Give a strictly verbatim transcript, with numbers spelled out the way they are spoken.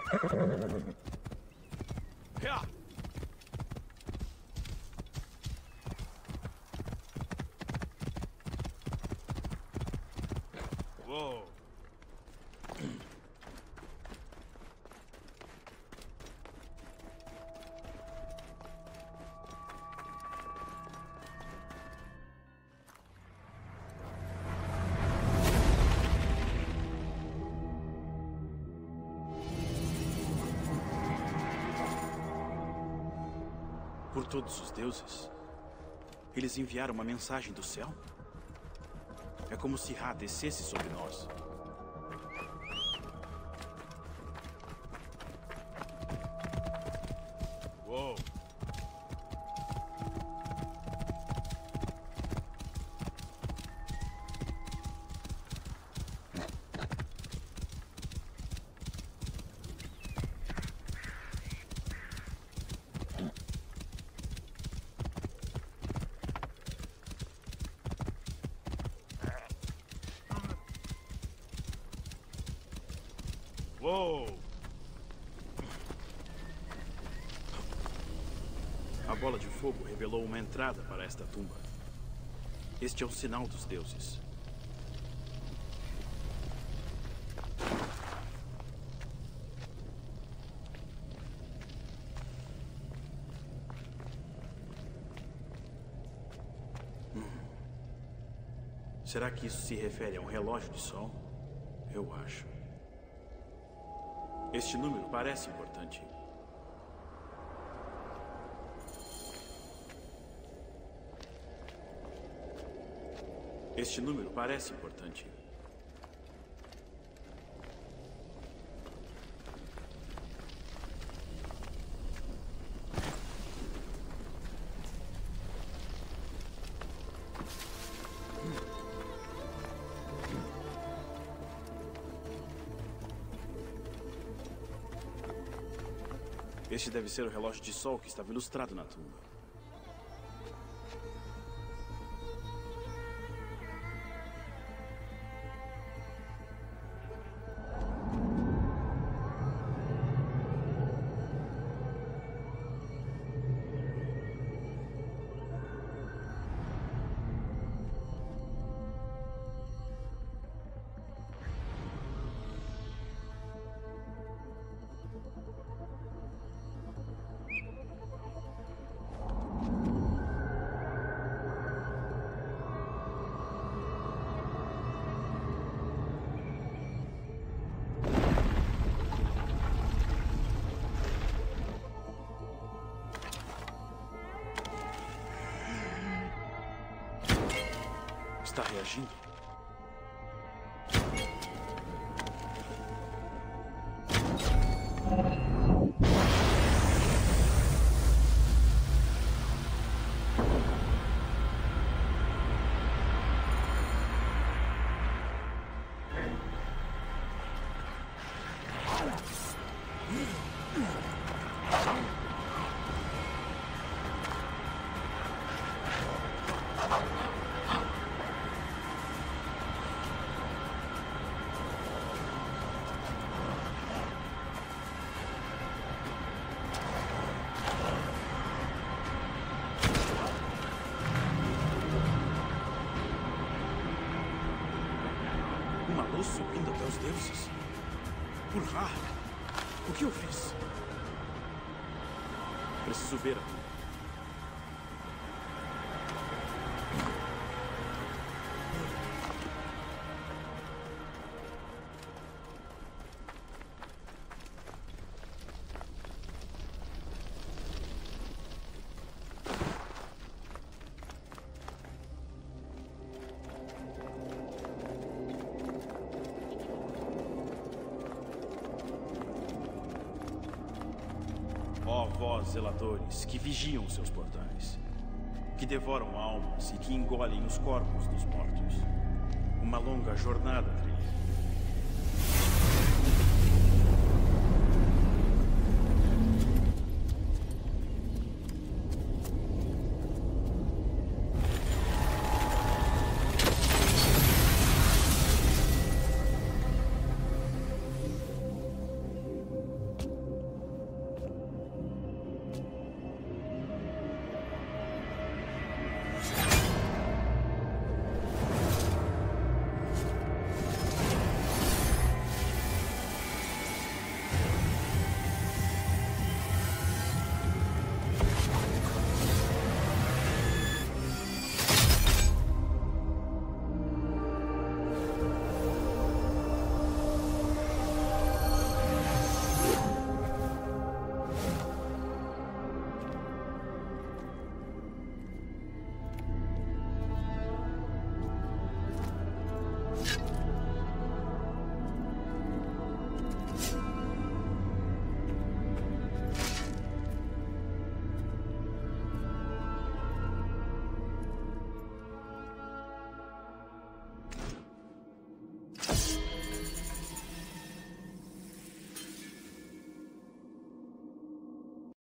Uou. Por todos os deuses, eles enviaram uma mensagem do céu? É como se Ra descesse sobre nós. Uou! Uou! A bola de fogo revelou uma entrada para esta tumba. Este é o sinal dos deuses. Hum. Será que isso se refere a um relógio de sol? Eu acho. Este número parece importante. Este número parece importante. Este deve ser o relógio de sol que estava ilustrado na tumba. Está reagindo? Uma luz subindo até os deuses? Por Ra! O que eu fiz? Preciso ver a tumba. Ó vós, zeladores, que vigiam seus portais, que devoram almas e que engolem os corpos dos mortos. Uma longa jornada trilhei.